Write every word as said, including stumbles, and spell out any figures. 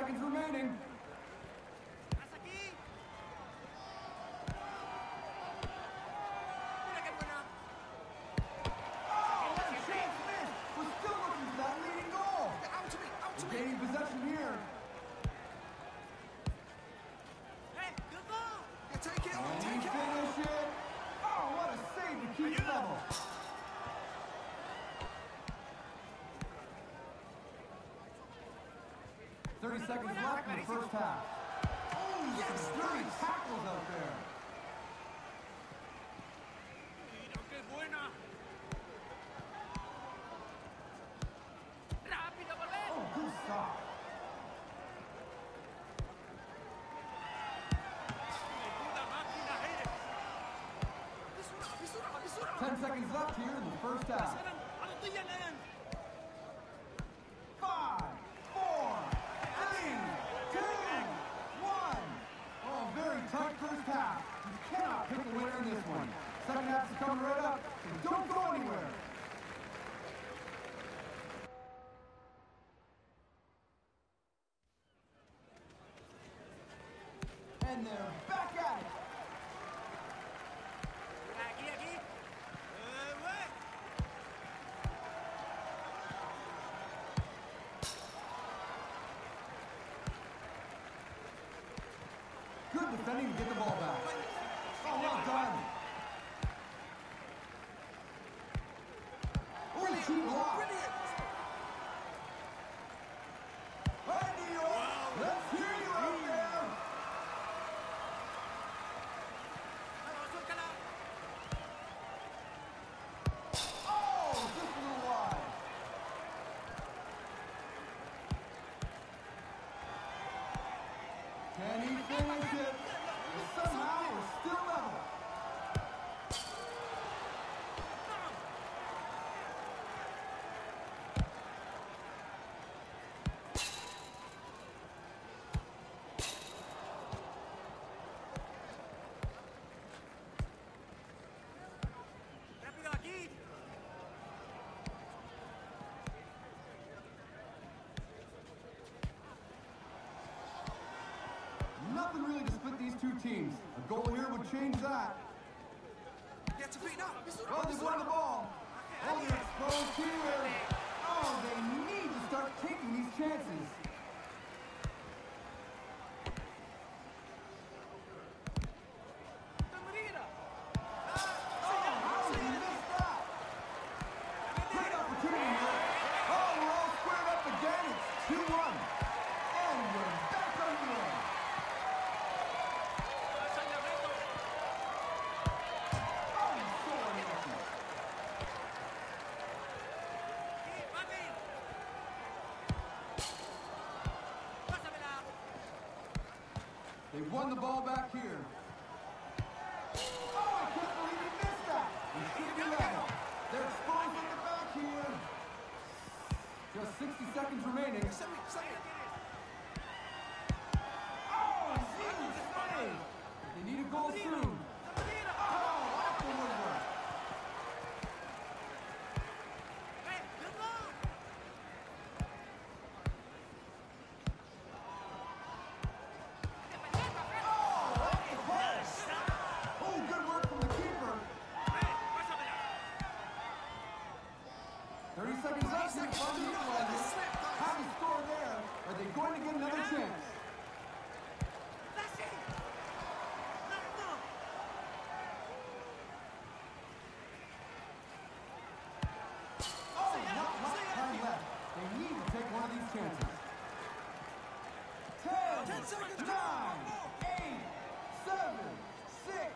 seconds remaining. Gaining possession here. Hey, good ball. You take it, And take he it. finish it. Oh, what a save to keep level. thirty seconds left in the first half. Oh, yes, three tackles out there. ¡Qué buena! ¡Rápido, volver! Oh, good stop. ¡Menuda máquina eres! ¡Bisuran, bisuran, bisuran! Ten seconds left here in the first half. ¡Pasaran! ¡Ano to yan na yan! Five, four, three, two, one. Oh, very tight first half. You cannot pick a winner in this one. Second half's coming right up, so don't go anywhere. And they're back at it. Aquí, aquí. Eh, güey. Good defending to get the ball back. Oh, well done. Oh, cheap block. Hey, New York, let's hear you out there. Vamos, suéltala. Oh, just a little wide. Can he finish it? Somehow we're still level. Rápido, aquí. Nothing really to split these two teams. A goal here would change that. Get to feet now. Oh, they won the ball. Oh, they're exposed here. Oh, they need to start taking these chances. ¡Camarera! Oh, how did he miss that? Great opportunity here. Oh, we're all squared up again. It's two one. And we're back underway. ¡Pasa el reto! Oh, he's so unlucky. ¡Sí, papi! ¡Pásamela! They won the ball back here. Oh, I can't believe he missed that. He should be level. They're exposed at the back here. Just sixty seconds remaining. Send me, send me. Oh, huge save. They need a goal soon. Oh, off the woodwork. ¡Eh, good ball! Oh, off the post. Oh, good work from the keeper. ¡Eh, pásamela! thirty seconds left here for the equalizer. Have a score there. Are they going to get another chance? ¡Dasi! ¡No, no! Oh, not much time left. They need to take one of these chances. Ten, Ten seconds. nine, eight, seven, six,